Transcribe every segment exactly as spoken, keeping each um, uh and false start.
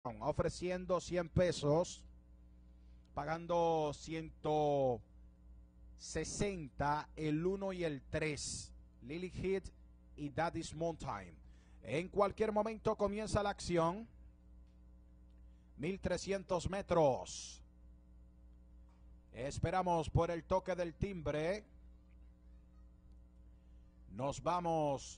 ofreciendo cien pesos, pagando ciento sesenta el uno y el tres, Lily Hit y Daddy's Mountain. En cualquier momento comienza la acción. mil trescientos metros. Esperamos por el toque del timbre. Nos vamos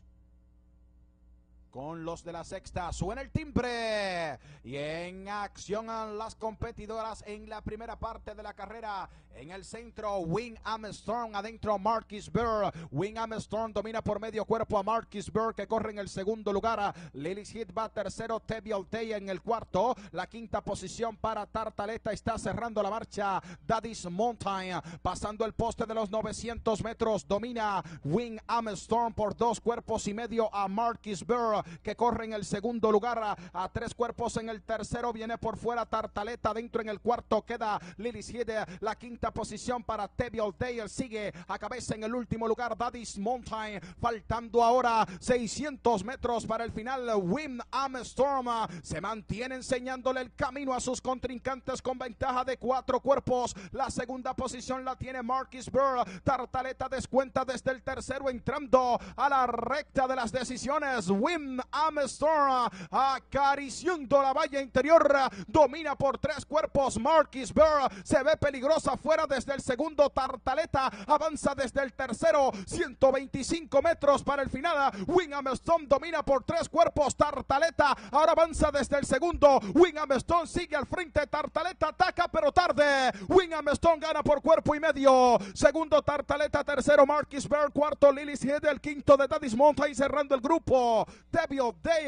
con los de la sexta. Suena el timbre y en acción a las competidoras en la primera parte de la carrera. En el centro, Wing Armstrong, adentro Marquis Burr. Wing Armstrong domina por medio cuerpo a Marquis Burr, que corre en el segundo lugar. Lily's Hit va tercero, Tebi Altay en el cuarto. La quinta posición para Tartaleta, está cerrando la marcha Daddy's Mountain. Pasando el poste de los novecientos metros, domina Wing Armstrong por dos cuerpos y medio a Marquis Burr, que corre en el segundo lugar. A, a tres cuerpos en el tercero, viene por fuera Tartaleta, dentro en el cuarto queda Lily's Hit. La quinta posición para Tebi Altay, sigue a cabeza en el último lugar Daddy's Mountain, faltando ahora seiscientos metros para el final. Wing Armstrong se mantiene enseñándole el camino a sus contrincantes con ventaja de cuatro cuerpos. La segunda posición la tiene Marquis Burr. Tartaleta descuenta desde el tercero, entrando a la recta de las decisiones. Wing Armstrong acariciando la valla interior, domina por tres cuerpos. Marquis Burr se ve peligrosa fuera desde el segundo. Tartaleta avanza desde el tercero, ciento veinticinco metros para el final. Wing Armstrong domina por tres cuerpos. Tartaleta ahora avanza desde el segundo. Wing Armstrong sigue al frente. Tartaleta ataca pero tarde. Wing Armstrong gana por cuerpo y medio. Segundo Tartaleta, tercero Marquis Burr, cuarto Lily's Hit, el quinto de Daddy's Mountain, cerrando el grupo Tebi Altay.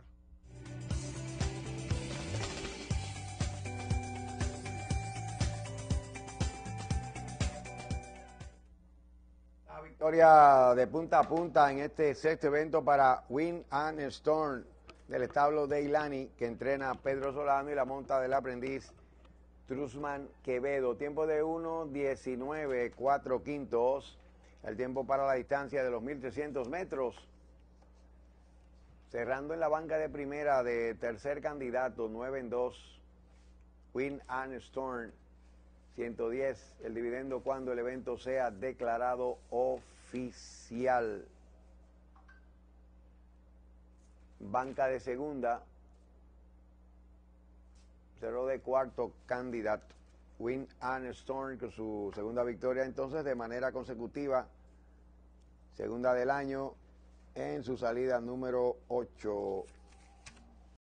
Victoria de punta a punta en este sexto evento para Wing Armstrong del establo de Ilani, que entrena a Pedro Solano y la monta del aprendiz Trusman Quevedo. Tiempo de uno diecinueve cuatro quintos. El tiempo para la distancia de los mil trescientos metros. Cerrando en la banca de primera de tercer candidato, nueve en dos. Wing Armstrong, ciento diez, el dividendo cuando el evento sea declarado oficial. Banca de segunda, cerró de cuarto candidato. Wing Armstrong con su segunda victoria entonces de manera consecutiva, segunda del año en su salida número ocho.